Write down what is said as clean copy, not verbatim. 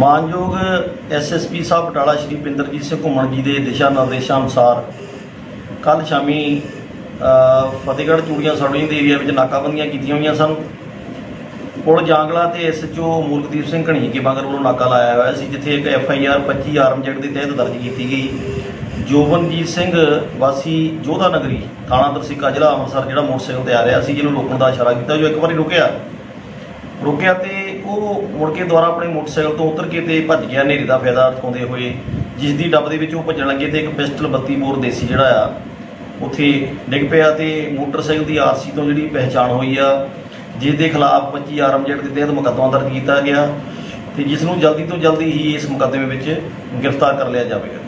ਮਾਨਯੋਗ SSP ਸਾਹਿਬ ਬਟਾਲਾ ਸ਼੍ਰੀ ਪਿੰਦਰਜੀਤ ਸਿੰਘ ਘੁੰਮਣ ਜੀ ਦੇ ਦਿਸ਼ਾ ਨਿਰਦੇਸ਼ਾਂ ਅਨੁਸਾਰ ਕੱਲ੍ਹ ਸ਼ਾਮੀ ਫਤਿਹਗੜ੍ਹ ਚੂੜੀਆਂ ਸੜੋਈ ਦੇ ਏਰੀਆ ਵਿੱਚ ਨਾਕਾਬੰਦੀਆਂ ਕੀਤੀਆਂ ਹੋਈਆਂ ਸਨ। ਪੁਲ ਜਾਂਗਲਾ ਤੇ SHO ਮੂਲਕਦੀਪ ਸਿੰਘ ਘਣੀਕੇ ਬਾਂਗਰ ਵੱਲੋਂ ਨਾਕਾ ਲਾਇਆ ਹੋਇਆ ਸੀ, ਜਿੱਥੇ ਇੱਕ FIR 25 ਆਰਮਜ਼ ਐਕਟ ਦੇ ਤਹਿਤ ਦਰਜ ਕੀਤੀ ਗਈ। ਜੋਬਨਜੀਤ ਸਿੰਘ ਵਾਸੀ ਜੋਧਾ ਨਗਰੀ ਥਾਣਾ ਦਰਸਿਕਾ ਜ਼ਿਲ੍ਹਾ ਅੰਮ੍ਰਿਤਸਰ ਜਿਹੜਾ ਮੋਟਰਸਾਈਕਲ ਤੇ ਆ ਰਿਹਾ ਸੀ, ਜਿਹਨੂੰ ਰੋਕਣ ਦਾ ਇਸ਼ਾਰਾ ਕੀਤਾ, ਜੋ ਇੱਕ ਵਾਰੀ ਰੁਕਿਆ ਤੇ ਉਹ ਮੁੜ ਕੇ ਦੁਬਾਰਾ ਆਪਣੇ ਮੋਟਰਸਾਈਕਲ ਤੋਂ ਉਤਰ ਕੇ ਤੇ ਭੱਜ ਗਿਆ ਹਨੇਰੀ ਦਾ ਫਾਇਦਾ ਉਠਾਉਂਦੇ ਹੋਏ, ਜਿਸ ਦੀ ਡੱਬ ਦੇ ਵਿੱਚ ਉਹ ਭੱਜਣ ਲੱਗੇ ਤੇ ਇੱਕ ਪਿਸਟਲ 32 ਬੋਰ ਦੇਸੀ ਜਿਹੜਾ ਆ ਉੱਥੇ ਡਿੱਗ ਪਿਆ ਤੇ ਮੋਟਰਸਾਈਕਲ ਦੀ RC ਤੋਂ ਜਿਹੜੀ ਪਹਿਚਾਣ ਹੋਈ ਆ, ਜਿਸ ਦੇ ਖਿਲਾਫ 25 ਆਰਮਜ਼ ਐਕਟ ਦੇ ਤਹਿਤ ਮੁਕੱਦਮਾ ਦਰਜ ਕੀਤਾ ਗਿਆ ਤੇ ਜਿਸ ਨੂੰ ਜਲਦੀ ਤੋਂ ਜਲਦੀ ਹੀ ਇਸ ਮੁਕੱਦਮੇ ਵਿੱਚ ਗ੍ਰਿਫਤਾਰ ਕਰ ਲਿਆ ਜਾਵੇਗਾ।